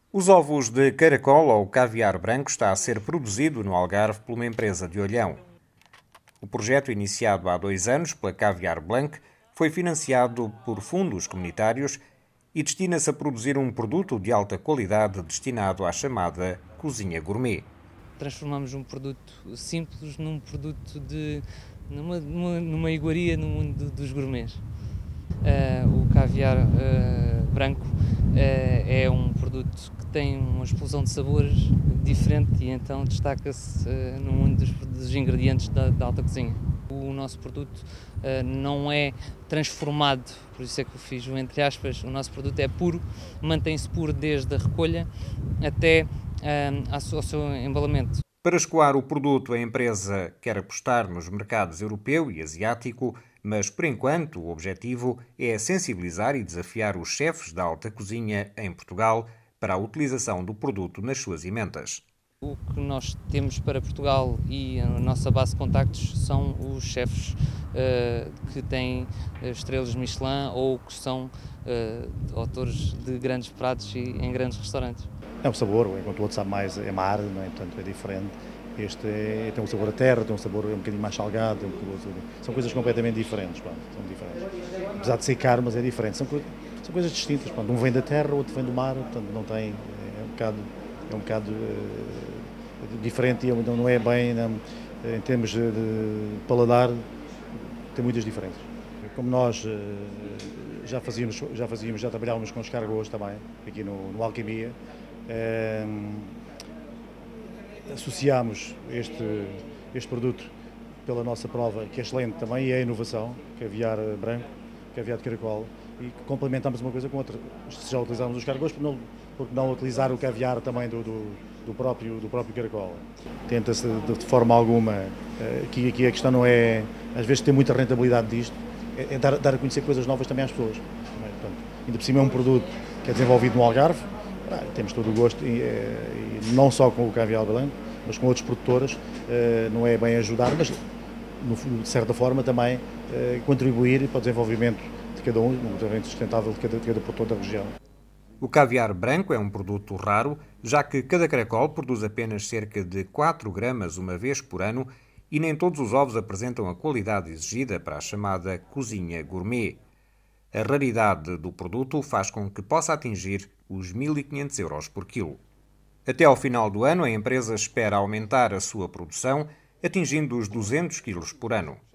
Os ovos de caracol ou caviar branco está a ser produzido no Algarve por uma empresa de Olhão. O projeto, iniciado há 2 anos pela Caviar Blanc, foi financiado por fundos comunitários e destina-se a produzir um produto de alta qualidade destinado à chamada cozinha gourmet. Transformamos um produto simples numa iguaria no mundo dos gourmets. O caviar branco é um produto que tem uma explosão de sabores diferente e então destaca-se no mundo dos ingredientes da alta cozinha. O nosso produto não é transformado, por isso é que eu fiz o entre aspas, o nosso produto é puro, mantém-se puro desde a recolha até ao seu embalamento. Para escoar o produto, a empresa quer apostar nos mercados europeu e asiático, mas, por enquanto, o objetivo é sensibilizar e desafiar os chefes da alta cozinha em Portugal para a utilização do produto nas suas emendas. O que nós temos para Portugal e a nossa base de contactos são os chefes que têm estrelas Michelin ou que são autores de grandes pratos e em grandes restaurantes. É um sabor, enquanto o outro sabe mais é mar, não é? Portanto é diferente. Tem um sabor a terra, tem um sabor um bocadinho mais salgado, são coisas completamente diferentes, pronto, são diferentes. Apesar de ser caro, mas é diferente, são coisas distintas, pronto. Um vem da terra, o outro vem do mar, portanto não tem, é um bocado diferente e não é bem, não, em termos de paladar, tem muitas diferenças. Como nós já trabalhávamos com escargots também, aqui no Alquimia, associámos este produto pela nossa prova, que é excelente também, e é a inovação, caviar branco, caviar de caracol, e complementamos uma coisa com outra. Se já utilizávamos os escargots, por não utilizar o caviar também do próprio caracol. Tenta-se de forma alguma, aqui a questão não é, às vezes tem muita rentabilidade disto, é dar a conhecer coisas novas também às pessoas. Portanto, ainda por cima é um produto que é desenvolvido no Algarve, temos todo o gosto, e não só com o caviar branco, mas com outros produtores, não é bem ajudar, mas de certa forma também contribuir para o desenvolvimento de cada um, no desenvolvimento sustentável de cada produtor da região. O caviar branco é um produto raro, já que cada caracol produz apenas cerca de 4 gramas uma vez por ano e nem todos os ovos apresentam a qualidade exigida para a chamada cozinha gourmet. A raridade do produto faz com que possa atingir os 1.500 euros por quilo. Até ao final do ano, a empresa espera aumentar a sua produção, atingindo os 200 quilos por ano.